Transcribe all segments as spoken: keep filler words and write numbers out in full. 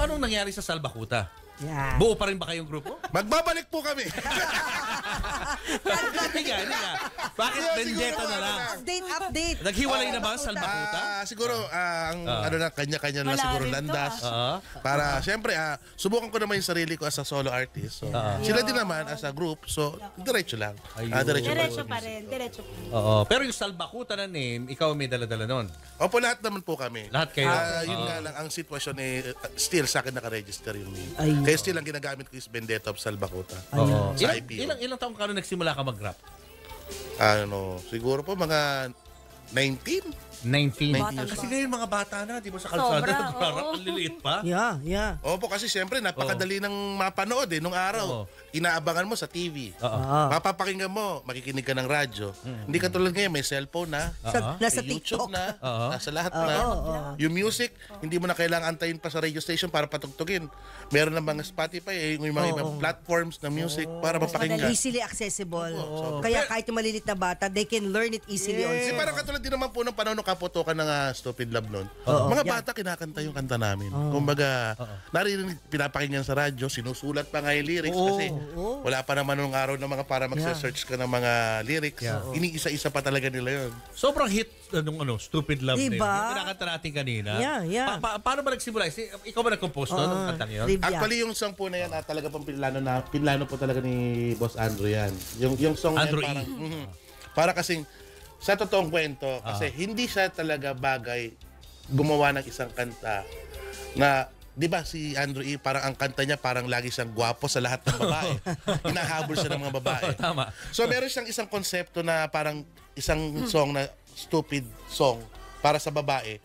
anong nangyari sa Salbakuta? Yeah. Buo pa rin ba kayong grupo? Magbabalik po kami. Hindi nga, hindi nga. Bakit Yeah, Vendetta siguro, na lang? ano Update, update. Naghiwalay na ba ang Salbakuta? Ah, siguro ah, ang Ah. ano na kanya-kanya na Wala siguro rin to, landas. ah. Para siyempre ah, subukan ko naman yung sarili ko as a solo artist. So, Ah. sila din naman as a group. So, diretso lang. Ayun. Ah, diretso lang. Diretso pa rin. Diretso pa rin. Oo. Pero yung Salbakuta na name, ikaw may dala-dala nun. Opo, lahat naman po kami. Lahat kayo? Ah, yun Oo. nga lang, ang sitwasyon eh, uh, still sa akin nakaregister yung name. Ayun. Kaya still ang ginagamit ko is Vendetta of Salbakuta. Oo. Sa Ilang, I P O. ilang, ilang taong ka nung nagsimula ka mag-rap? Ano, siguro po mga nineteen. nineteen. Batang Kasi bata. ngayon mga bata na, di ba sa kalsada, Sobra, nagrarap, oo. ang liliit pa. Yeah, yeah. Opo, kasi siyempre napakadali ng mapanood eh. Nung araw, Oo. inaabangan mo sa T V. Oo. Ah. Mapapakinggan mo, makikinig ka ng radyo. Hindi ka tulad ngayon, may cellphone na, Sa, nasa may YouTube TikTok. na, Oo. nasa lahat Oo, na. oo. Yung music, hindi mo na kailangan antayin pa sa radio station para patugtugin. Meron ng mga Spotify, eh, yung mga Oo. ibang platforms ng music para mapakinggan. Easily accessible. Oo. Kaya kahit yung malilit na bata, they can learn it easily Kasi also. parang katulad din naman po ng panahon ng kaputokan ng ah, Stupid Love noon. Oo. Mga Yeah. bata kinakanta yung kanta namin. Kumbaga, narinig, pinapakinggan sa radyo, sinusulat pa nga yung lyrics Oo. kasi Oo. wala pa naman nung araw na mga para magse-search ka ng mga lyrics. Iniisa-isa pa talaga nila yun. Sobrang hit anong ano, Stupid Love Diba? na yun. Yung kinakanta natin kanina. Yeah, yeah. Pa- pa- paano ba nagsimula? Si- Ikaw ba nag-compose nun? Nung kantang yun? Trivia. Actually, yung song po na yan, ah, talaga pang pinlano na, pinlano po talaga ni Boss Andrew yan. Yung, yung song na yan, Andrew E. parang, mhm. para kasing, sa totoong kwento, kasi hindi siya talaga bagay gumawa ng isang kanta na, di ba si Andrew E, parang ang kanta niya parang lagi siyang gwapo sa lahat ng babae. Hinahabol siya ng mga babae. Tama. So meron siyang isang konsepto na parang isang song na stupid song para sa babae.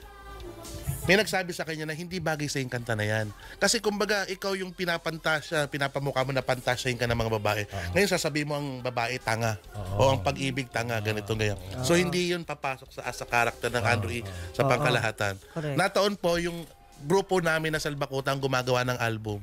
May nagsabi sa kanya na hindi bagay sa yung kanta na yan. Kasi kumbaga, ikaw yung pinapantasya, pinapamukha mo na pantasyahin ka ng mga babae. Ngayon sasabihin mo ang babae tanga. O ang pag-ibig tanga, ganito ganyan. So hindi yun papasok sa as a character ng Andrew E sa pangkalahatan. Correct. Nataon po yung grupo namin na Salbakuta ang gumagawa ng album.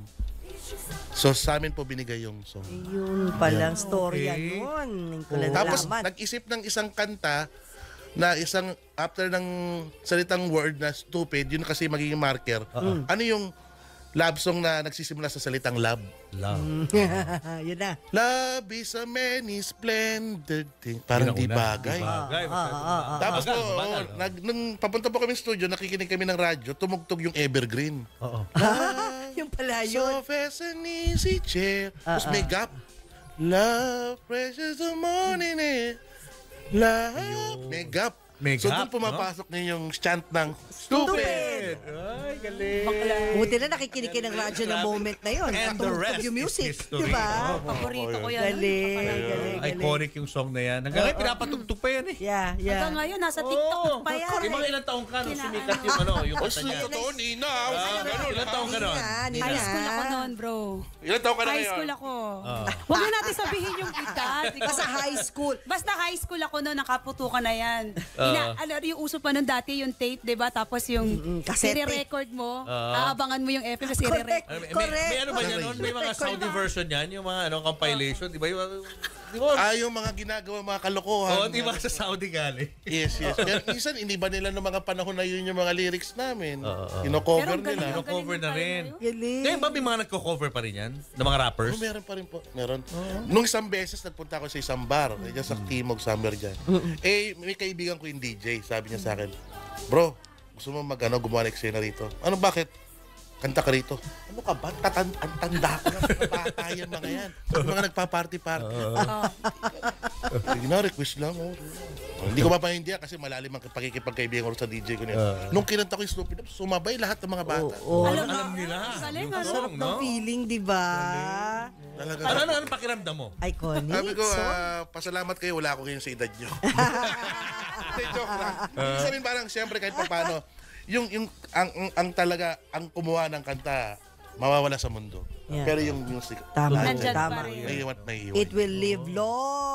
So sa amin po binigay yung song. Yun palang story yan Okay. nun. Hindi ko lang Tapos nalaman. nag-isip ng isang kanta na isang after ng salitang word na stupid, yun kasi magiging marker. Ano yung love song na nagsisimula sa salitang love? Love. Yun na. Love is a many splendid thing. Parang Yun ang di una. bagay. Di bagay. Masyado- Tapos po, Bagal, oh, bagal, oh. nag, nung papunta po kami studio, nakikinig kami ng radyo, tumugtog yung Evergreen. Oo. Yung pala yun. So fast and easy chair. Tapos may gap. Love, precious the morning eh. Love. May gap. May So gap, doon pumapasok na yung chant ng stupid. Ay, galing. Buti na nakikinig kayo ng radyo na moment na yun. And the Tumugtog rest yung is music. history. Diba? Oo. Paborito ko yan. Galing, Ano, galing, galing. Iconic yung song na yan. Hanggang ngayon, pinapatugtog pa yan eh. Yeah, yeah. Hanggang ngayon, nasa TikTok Oo. pa yan. Di ba ilang taong ka nung Kina- sumikat yung ano, yung kanta niya? Totoo, Nina. Ah, ilang taong ka nun? Nina, Nina. High school ako noon, bro. Ilan taon ka na High ngayon? school ako. Ah. Huwag na natin sabihin yung edad. Basta high school. Basta high school ako noon, nakaputukan na yan. Ah. Ina, ano, yung uso pa noon dati, yung tape, di ba? Tapos yung cassette tape. record mo, Ah. aabangan mo yung F M, kasi Correct. re-record. Ano, may, may, Correct. may ano ba yan nun? May mga Saudi version yan? Yung mga ano, compilation? Di ba? Yung, di ba? Ah, yung mga ginagawa, mga kalokohan. Oo, di ba sa Saudi galing? Yes, yes. Pero minsan, iniba nila ng mga panahon na yun yung mga lyrics namin. Oo, oo. Ino-cover Pero ang galing, nila. ang galing Cover ng na time rin. yun. Galing. Ngayon ba may mga nagko-cover pa rin yan? Ng mga rappers? Oh, meron pa rin po. Meron. Nung isang beses, nagpunta ako sa isang bar. Mm. Diyan sa Timog, somewhere dyan. Eh, may kaibigan ko yung D J. Sabi niya sa akin, bro, gusto mo mag, ano, gumawa ng eksena rito? Ano, bakit? Kanta ka rito. Ano ka ba? Tatan ang tanda ko na mga bata yan, mga yan. Yung mga nagpa-party-party. Sige na, request lang. Oh. Oh, hindi ko mapahindihan kasi malalim ang pakikipagkaibigan ko sa D J ko niya. Nung kinanta ko yung Stupid Love, sumabay lahat ng mga bata. Oo. Alam, Alam nila. Galing, Yung ano? song, Ng feeling, di ba? Talaga. Ano, ano, ano pakiramdam mo? Iconic. Sabi ko, So, ah, pasalamat kayo, wala ako ngayon sa edad nyo. Hindi, joke lang. Ibig sabihin parang, siyempre, kahit paano, yung, yung, ang, ang, ang talaga, ang kumuha ng kanta, mawawala sa mundo. Yeah. Pero yung music, Tama. lahat Nandyan yan, pa Tama. rin. may iwan, may iwan. it will live long